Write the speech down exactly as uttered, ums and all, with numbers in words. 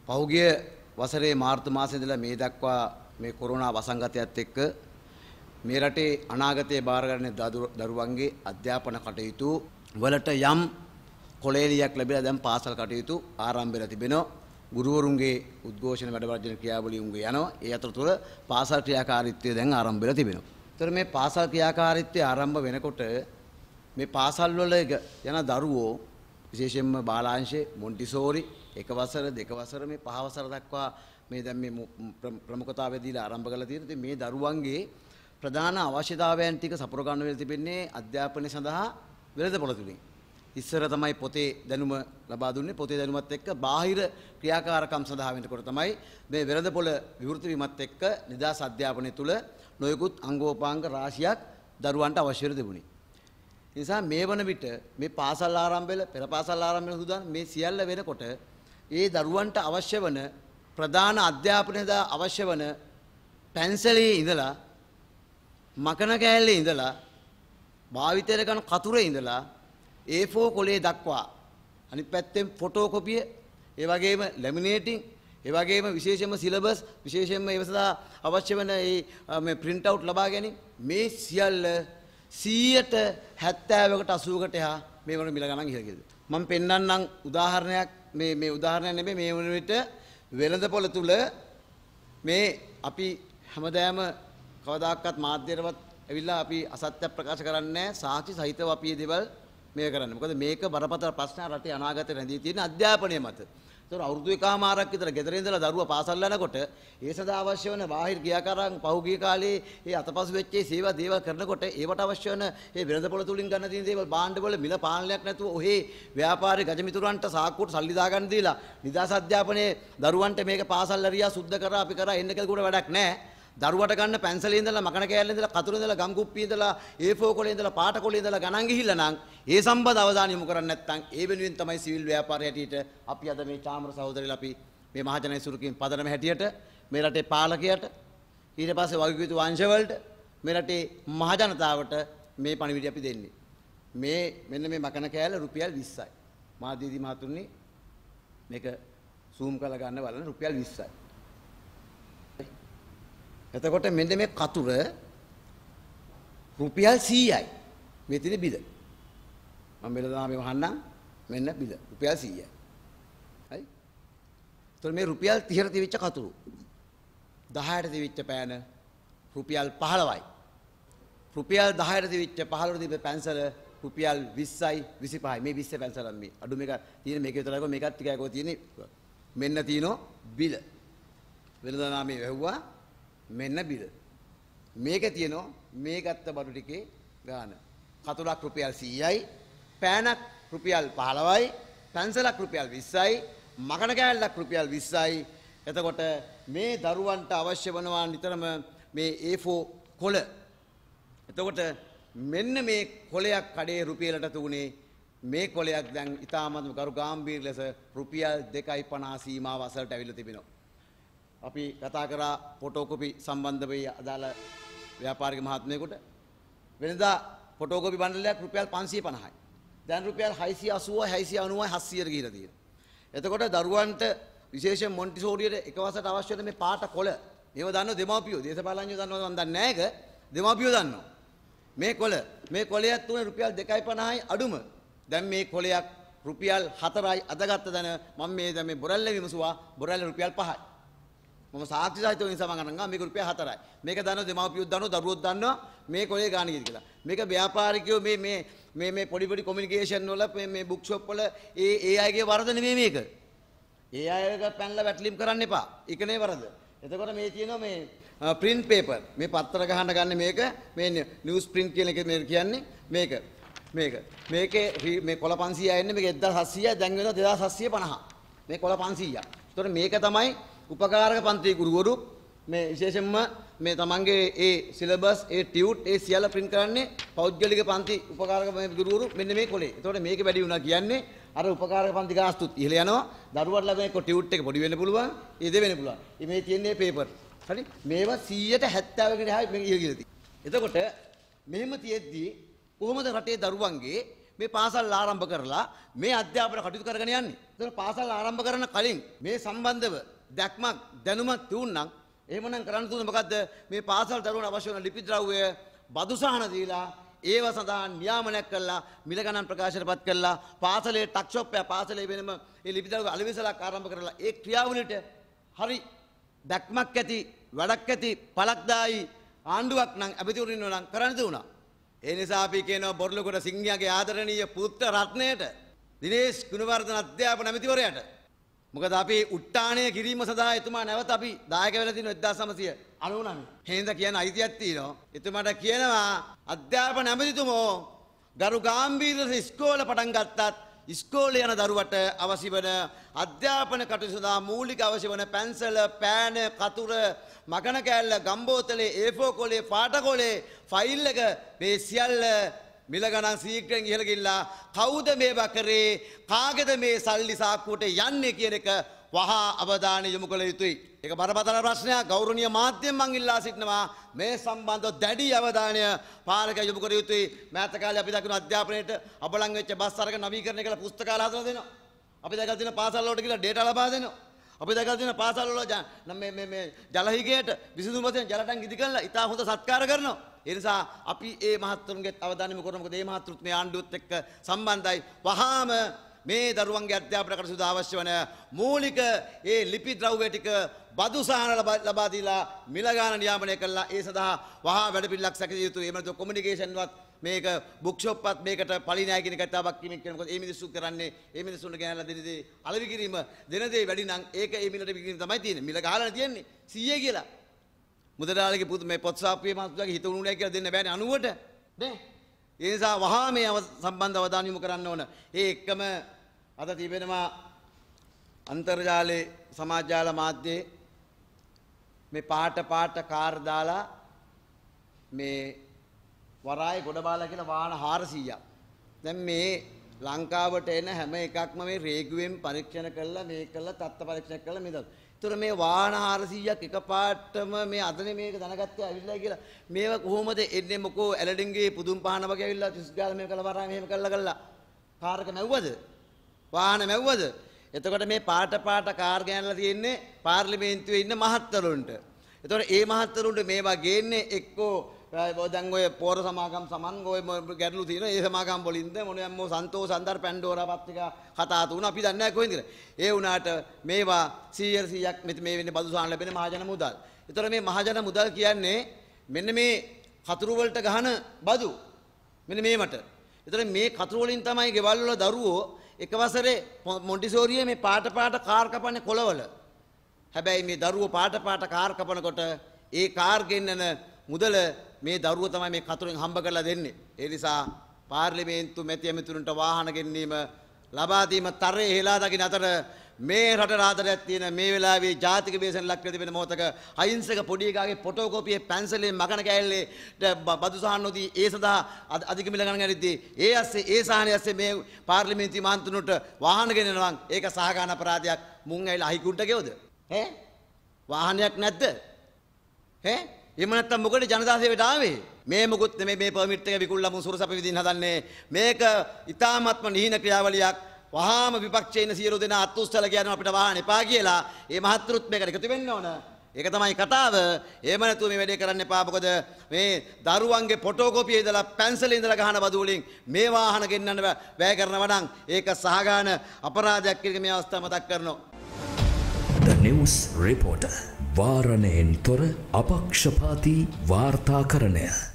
පහුගිය වසරේ මාර්තු මාසයේ ඉඳලා මේ දක්වා මේ කොරෝනා වසංගතයත් එක්ක මේ රටේ අනාගතයේ බාර ගන්න දරුවන්ගේ අධ්‍යාපන කටයුතු වලට යම් කොලේලියක් ලැබිලා දැන් පාසල් කටයුතු ආරම්භ වෙලා තිබෙනවා. ගුරුවරුන්ගේ උද්ඝෝෂණ වැඩවර්ජන ක්‍රියාවලිය උංග යනවා. ඒ අතරතුර පාසල් ක්‍රියාකාරීත්වය දැන් ආරම්භ වෙලා තිබෙනවා. ඒතර මේ පාසල් ක්‍රියාකාරීත්වය ආරම්භ වෙනකොට මේ පාසල් වල යන දරුවෝ විශේෂයෙන්ම බාලාංශේ මොන්ටිසෝරි එක වසර දෙක වසර මේ පහ වසර දක්වා මේ දැන් මේ ප්‍රමුඛතාවය දීලා ආරම්භ කරලා තියෙනවා. ඉතින් මේ දරුවන්ගේ ප්‍රධාන අවශ්‍යතාවයන් ටික සපුර ගන්න වෙලා තිබෙන්නේ අධ්‍යාපනය සඳහා වෙළඳපොළ තුලින්. ඉස්සර තමයි පොතේ දැනුම ලබා දුන්නේ. පොතේ දැනුමත් එක්ක බාහිර ක්‍රියාකාරකම් සඳහා වෙනකොට තමයි මේ වෙළඳපොළ විවෘත වීමත් එක්ක නිදහස් අධ්‍යාපනය තුල නොයෙකුත් අංගෝපාංග රාශියක් දරුවන්ට අවශ්‍ය වෙලා තිබුණේ. ඒ නිසා මේ වන විට මේ පාසල් ආරම්භ වෙලා පෙර පාසල් ආරම්භ වෙන සුදාන මේ සියල්ල වෙනකොට ඒ දරුවන්ට අවශ්‍ය වන ප්‍රධාන අධ්‍යාපනය සඳහා අවශ්‍ය වන පැන්සලේ ඉඳලා මකන කෑල්ලේ ඉඳලා භාවිතයට ගන්න කතුරේ ඉඳලා ඒ ෆෝර් කොලේ දක්වා අනිත් පැත්තෙන් ෆොටෝකොපිය ඒ වගේම ලැමිනේටිං ඒ වගේම විශේෂයෙන්ම සිලබස් විශේෂයෙන්ම ඒ සඳහා අවශ්‍ය වෙන මේ print out ලබා ගැනීම මේ සියල්ල සීයට හැත්තෑවකට අසූවකට එහා මේ වන මිල ගණන් ඉහළ ගියද මම පෙන්නන්නම් උදාහරණයක් මේ මේ උදාහරණයක් නෙමෙයි මේ වන විට වෙළඳපොළ තුල මේ අපි හැමදාම කවදාකවත් මාධ්‍යයටවත් ඇවිල්ලා අපි අසත්‍ය ප්‍රකාශ කරන්නේ නැහැ සාක්ෂි සහිතව අපි මේ දේවල් මේක කරන්නේ. මොකද මේක බරපතල ප්‍රශ්න රටේ අනාගතේ රැඳී තියෙන අධ්‍යාපනය මත. ඒතර අවුරුදු එකමාරක් විතර ගෙදර ඉඳලා දරුවා පාසල් යනකොට ඒ සඳහා අවශ්‍ය වෙන බාහිර ක්‍රියාකාරකම් පහුගිය කාලේ ඒ අතපසු වෙච්ච සේවා දේවල් කරනකොට ඒවට අවශ්‍ය වෙන ඒ වෙළඳපොළ තුලින් ගන්න තියෙන දේවල් භාණ්ඩවල මිල පාලනයක් නැතුව ඔහේ ව්‍යාපාරී ගජමිතුරන්ට සාක්කුවට සල්ලි දාගන්න දීලා නිදහස් අධ්‍යාපනයේ දරුවන්ට මේක පාසල් ඇරියා සුද්ධ කරා අපි කරා එන්න කියලා කුඩ වැඩක් නැහැ. දරුවට ගන්න පැන්සලේ ඉඳලා මකන කෑල්ලේ ඉඳලා කතුරේ ඉඳලා ගම් කුප්පියේ ඉඳලා ඒ ෆෝර් කොලේ ඉඳලා පාට කොලේ ඉඳලා ගණන් ගිහිල්ලා නම් ඒ සම්බන්ධ අවධානය යොමු කරන්නේ නැත්නම් ඒ වෙනුවෙන් තමයි සිවිල් ව්‍යාපාරය හැටියට අපි අද මේ චාමර සහෝදරයලා අපි මේ මහජනයි සුරුකින් පදනම හැටියට මේ රටේ පාලකයට ඊට පස්සේ වගකීතු වංශවලට මේ රටේ මහජනතාවට මේ පණිවිඩය අපි දෙන්නේ මේ මෙන්න මේ මකන කෑල්ල රුපියල් විස්සයි මාදීදී මහතුනි මේක zoom කරලා ගන්න බලන්න රුපියල් විස්සයි. එතකොට මෙන්න මේ කතුර රුපියල් සීයයි. මේ තියෙන බිල. මම බිල දාමේ වහන්නම් මෙන්න බිල රුපියල් සීයයි. හරි? එතකොට මේ රුපියල් තිහට තිවිච්ච කතුරු දහයට තිවිච්ච පෑන රුපියල් පහළොවයි. රුපියල් දහයට තිවිච්ච පහළොවට තිබෙ පැන්සල රුපියල් විස්සයි විසිපහයි. මේ විස්ස පැන්සලක් මේ. අඩු මේක තියෙන මේක විතරයි මේකත් ටිකයි කො තියෙන්නේ. මෙන්න තියෙනවා බිල. වෙළඳාමේ වැහුවා මෙන්න බිල. මේකේ තියෙනවා මේ ගත්ත බඩු ටිකේ ගාන. කතුරක් රුපියල් සීයයි, පෑනක් රුපියල් පහළොවයි, පැන්සලක් රුපියල් විස්සයි, මකන කෑල්ලක් රුපියල් විස්සයි. එතකොට මේ දරුවන්ට අවශ්‍ය වනවා නිතරම මේ ඒ ෆෝර් කොළ. එතකොට මෙන්න මේ කොළයක් කඩේ රුපියලට තුනේ මේ කොළයක් දැන් ඉතාමත්ම ගරු ගාම්භීර ලෙස රුපියල් දෙකයි පනහ සීමාව අසලට ඇවිල්ලා තිබෙනවා. අපි කතා කරා ෆොටෝකොපි සම්බන්ධ වෙයි අදාළ ව්‍යාපාරික මහත්මයෙකුට වෙනදා ෆොටෝකොපි බණ්ඩලයක් රුපියල් පන්සිය පනහයි. දැන් රුපියල් හයසිය අසූවයි හයසිය අනූවයි හත්සියයට ගිහිලා තියෙනවා. එතකොට දරුවන්ට විශේෂයෙන් මොන්ටිසෝරියට එක වසරට අවශ්‍ය වෙන මේ පාට කොළ මේව දන්නව දෙමාපියෝ දේශපාලනඥයෝ දන්නවද මන් දන්නේ නැහැ ඒක දෙමාපියෝ දන්නවා. මේ කොළ මේ කොළයක් තුනේ රුපියල් දෙකයි පනහයි අඩුම. දැන් මේ කොළයක් රුපියල් හතරයි අදගත්ත දන මම මේ දැන් මේ බොරැල්ල විමසුවා බොරැල්ල රුපියල් පහයි. මම සාක්ෂි සහිතව නිසා මම ගණන් ගා මේක රුපියල් හතරයි. මේක දන්නවා දෙමාපියෝ දන්නවා දරුවෝ දන්නවා මේ කොලේ ගාන කීයද කියලා. මේක ව්‍යාපාරිකයෝ මේ මේ මේ මේ පොඩි පොඩි කොමියුනිකේෂන් වල මේ මේ බුක් ෂොප් වල ඒ ඒ අයගේ වරද නෙමෙයි මේක. ඒ අයක පැනලා වැටලීම් කරන්න එපා. ඒක නේ වරද. එතකොට මේ තියෙනවා මේ print paper. මේ පත්‍ර ගහන්න ගන්න මේක මේ නිවුස් print කියන එක මේ කියන්නේ මේක. මේක. මේකේ මේ කොළ පන්සීයයි එන්නේ මේක එක්දාස් හත්සියයි දැන් වෙනවා දෙදාස් හත්සිය පනහ. මේ කොළ පන්සීයයි. එතකොට මේක තමයි උපකාරක පන්තියේ ගුරුවරු මේ විශේෂයෙන්ම මේ තමන්ගේ ඒ සිලබස් ඒ ටියුට් ඒ සියල්ල print කරන්නේ පෞද්ගලික පන්ති උපකාරක මේ ගුරුවරු මෙන්න මේ කොලේ. එතකොට මේක වැඩි වුණා කියන්නේ අර උපකාරක පන්ති ගාස්තුත් ඉහළ යනවා. දරුවට ලැබෙන ටියුට් එක පොඩි වෙන්න පුළුවන්. ඒ දෙ වෙන්න පුළුවන්. මේ තියෙන්නේ පේපර්. හරි? මේවා සීයට හැත්තෑවකට එහා මේක ඉහළ ගිහලා තියෙනවා. එතකොට මෙහෙම තියෙද්දි කොහොමද රටේ දරුවන්ගේ මේ පාසල් ආරම්භ කරලා මේ අධ්‍යාපන කටයුතු කරගෙන යන්නේ. ඒතර පාසල් ආරම්භ කරන කලින් මේ සම්බන්ධව දැක්මක් දැනුමක් තියුණනම් එහෙමනම් කරන්න තුන මොකද්ද? මේ පාසල් දරුවන අවශ්‍ය වන ලිපි ද්‍රව්‍ය බදු සහන දීලා ඒව සඳහා නියාමනයක් කළා මිල ගණන් ප්‍රකාශනපත් කළා පාසලේ ටක් ෂොප් එක පාසලේ වෙනම ඒ ලිපි ද්‍රව්‍ය අලෙවිසලක් ආරම්භ කරලා ඒ ක්‍රියාවලියට හරි දැක්මක් ඇති වැඩක් ඇති පළක්දායි ආණ්ඩුවක් නම් අබිතුරින් නම් කරන්න දුණා. ඒ නිසා අපි කියනවා බොරලුගොඩ සිංහයාගේ ආදරණීය පුත්‍ර රත්නයට දිනේෂ් ගුණවර්ධන අධ්‍යාපන ඇමතිවරයාට මොකද අපි උට්ටාණය කිරීම සඳහා එතුමා නැවත අපි දායක වෙලා තිනවා එක්දාස් නවසිය අනූ නවය. හේඳ කියන අයිතියක් තියෙනවා. එතුමාට කියනවා අධ්‍යාපන ඇමතිතුමෝ ගරු ගාම්භීර ඉස්කෝල පටන් ගත්තත් ඉස්කෝලේ යන දරුවට අවශ්‍ය වන අධ්‍යාපන කටයුතු සඳහා මූලික අවශ්‍ය වන පැන්සල, පෑන, කතුර, මකන කෑල්ල, ගම්බෝතලේ, ඒ ෆෝර් කොලේ, පාට කොලේ, ෆයිල් එක මේ සියල්ල මිල ගණන් සීක්‍රෙන් ඉහළ ගිහිල්ලා කවුද මේවා කරේ කාගේද මේ සල්ලි සාක්කුවට යන්නේ කියන එක වහා අවධානය යොමු කළ යුතුයි. ඒක බරපතල ප්‍රශ්නයක්. ගෞරවනීය මාධ්‍යයෙන් මං ඉල්ලා සිටිනවා මේ සම්බන්ධව දැඩි අවධානය පාලක යොමු කළ යුතුයි. මෑත කාලේ අපි දකින අධ්‍යාපනයේට අබලන් වෙච්ච බස් අරගෙන නවීකරණය කළ පුස්තකාල හදලා දෙනවා. අපි දැකලා තියෙන පාසල් වලට ගිහලා ඩේටා ලබා දෙනවා. අපි දැකලා තියෙන පාසල් වල මේ මේ මේ ජලහිගයට විසඳුම් වශයෙන් ජල ටැංක ඉදි කරලා ඉතා හොඳ සත්කාර කරනවා. ඒ නිසා අපි ඒ මහත්තුන්ගේ අවධානය යොමු කරමු. මොකද මේ මහත්තුත් මේ ආණ්ඩුවත් එක්ක සම්බන්ධයි. වහාම මේ දරුවන්ගේ අධ්‍යාපන කටයුතු අවශ්‍ය වන මූලික ඒ ලිපි ද්‍රව්‍ය ටික බදු සහන ලබා දීලා මිල ගාන නියාමනය කළා. ඒ සඳහා වහා වැඩපිළිවෙලක් සැකසිය යුතුයි. එහෙම නැත්නම් කොමියුනිකේෂන් වත් මේක බුක් ෂොප් වත් මේකට පරිණාය කියන කතාවක් කිමින් කියන මොකද මේ මිනිස්සු කරන්නේ මේ මිනිස්සුන්ට ගෙනල්ලා දෙන දේ අලෙවි කිරීම දෙන දේ වැඩි නම් ඒක ඒ මිලට විකිරීම තමයි තියෙන්නේ. මිල ගහලා තියෙන්නේ සීයේ කියලා. මුදලාලිගේ පුතු මේ පොත් සාප්පුවේ මාත්‍යාගේ හිත උණුනේ කියලා දෙන්න බෑනේ අනූවට නේ. ඒ නිසා වහා මේ සම්බන්ධ අවධානය යොමු කරන්න ඕන. ඒ එක්කම අද තිබෙනවා අන්තර්ජාලයේ සමාජ ජාල මාධ්‍යයේ මේ පාට පාට කාර් දාලා මේ වරායේ ගොඩබාලා කියලා වාහන හාරසීයක්. දැන් මේ ලංකාවට එන හැම එකක්ම මේ රේගුවෙන් පරීක්ෂණ කරලා මේක කරලා තත්ත්ව පරීක්ෂණ කරලා මේ දවස්. ඒතර මේ වාහන හාරසීයක් එකපාරටම මේ අදනේ මේක දැනගත්තේ ඇවිල්ලා කියලා මේවා කොහොමද එන්නේ මොකෝ ඇලඩින්ගේ පුදුම් පහන වගේ ඇවිල්ලා තිස් ගාල මේක කළා වරාය මෙහෙම කළා කළා කාර් එක නැව්වද? වාහන මැව්වද? එතකොට මේ පාට පාට කාර් ගෑනලා තියෙන්නේ පාර්ලිමේන්තුවේ ඉන්න මහත්තරුන්ට. එතකොට ඒ මහත්තරුන්ට මේවා ගේන්නේ එක්කෝ දැන් ඔය පෝර සමාගම් සමන් ඔය ගැටලු තියෙනවා. ඒ සමාගම් වලින්ද මොනවා මො සන්තෝෂ අන්දර් පැන්ඩෝරා පත්‍රිකා කතා තුන අපි දන්නේ නැහැ කොහෙන්ද කියලා. ඒ වුණාට මේවා සීයට සීයක් මෙතන මේ වෙන්නේ බදු සාහන ලැබෙන මහජන මුදල්. එතකොට මේ මහජන මුදල් කියන්නේ මෙන්න මේ කතුරු වලට ගහන බදු. මෙන්න මේවට. එතකොට මේ කතුරු වලින් තමයි ගෙවල් වල දරුවෝ එක වසරේ මොන්ටිසෝරියේ මේ පාට පාට කාර් කපන්නේ කොළවල. හැබැයි මේ දරුවෝ පාට පාට කාර් කපනකොට ඒ කාර් ගෙන්නන මුදල මේ දරුවෝ තමයි මේ කතුරුෙන් හම්බ කරලා දෙන්නේ. ඒ නිසා පාර්ලිමේන්තු මැති ඇමතුරුන්ට වාහන ගෙන්නීම ලබා දීම තරේ හෙලා දකින්න අතර මේ රට රාදරයක් තියෙන මේ වෙලාවේ ජාතික වේසන ලක් වෙන මොහොතක අහිංසක පොඩි එකාගේ ෆොටෝකෝපියේ පැන්සලේ මකන කෑල්ලේ බදු සහන නොදී ඒ සඳහා අධික මිල ගණන් ගනිද්දී ඒ ඇස්සේ ඒ සහනේ ඇස්සේ මේ පාර්ලිමේන්තු මන්ත්‍රීතුන්ට වාහන ගෙනනවා නම් ඒක සහගාන අපරාධයක්. මුන් ඇවිල්ලා අහිකුන්ට ගෙවද? ඈ වාහනයක් නැද්ද? ඈ එහෙම නැත්තම් මොකද ජනතා සේවයට ආවේ? මේ මොකුත් නෙමෙයි මේ පර්මිට් එක විකුණලා මුන් සුරසප විදිහින් හදන්නේ. මේක ඉතාමත්ම නිහින ක්‍රියාවලියක්. වහාම විපක්ෂයේ ඉන්න සියලු දෙනා අත්උස්සල කියනවා අපිට වාහන එපා කියලා. මේ මහත්තුරුත් මේකට එකතු වෙන්න ඕන. ඒක තමයි කතාව. එහෙම නැතුව මේ වැඩේ කරන්න එපා. මොකද මේ දරුවන්ගේ ෆොටෝකෝපියේ ඉඳලා පැන්සලේ ඉඳලා ගහන බදු වලින් මේ වාහන ගෙන්නන්න වැය කරනවා නම් ඒක සහගාන අපරාධයක් කියලා මේ අවස්ථාව මතක් කරනවා. The News Reporter වාරණයෙන් තොර අපක්ෂපාතී වාර්තාකරණය.